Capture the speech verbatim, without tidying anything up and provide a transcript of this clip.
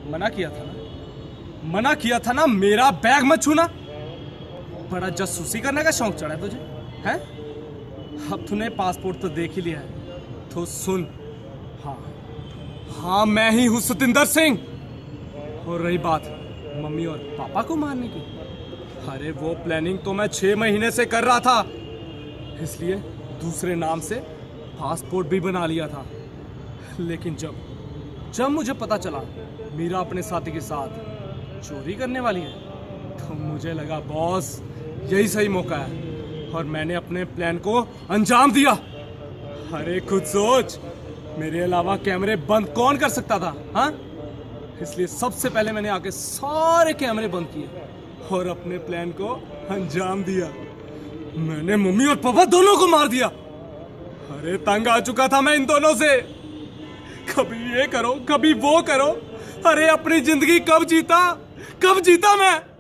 मना किया था ना, मना किया था ना, मेरा बैग मत छूना। बड़ा जासूसी करने का शौक चढ़ा है तुझे, हैं? अब तूने पासपोर्ट तो देख ही लिया है, तो सुन। हाँ हाँ, मैं ही हूं सतिंदर सिंह। और रही बात मम्मी और पापा को मारने की, अरे वो प्लानिंग तो मैं छह महीने से कर रहा था, इसलिए दूसरे नाम से पासपोर्ट भी बना लिया था। लेकिन जब जब मुझे पता चला मीरा अपने साथी के साथ चोरी करने वाली है, तो मुझे लगा बॉस यही सही मौका है, और मैंने अपने प्लान को अंजाम दिया। अरे खुद सोच, मेरे अलावा कैमरे बंद कौन कर सकता था, हाँ? इसलिए सबसे पहले मैंने आके सारे कैमरे बंद किए और अपने प्लान को अंजाम दिया। मैंने मम्मी और पापा दोनों को मार दिया। अरे तंग आ चुका था मैं इन दोनों से, कभी ये करो कभी वो करो। अरे अपनी जिंदगी कब जीता कब जीता मैं।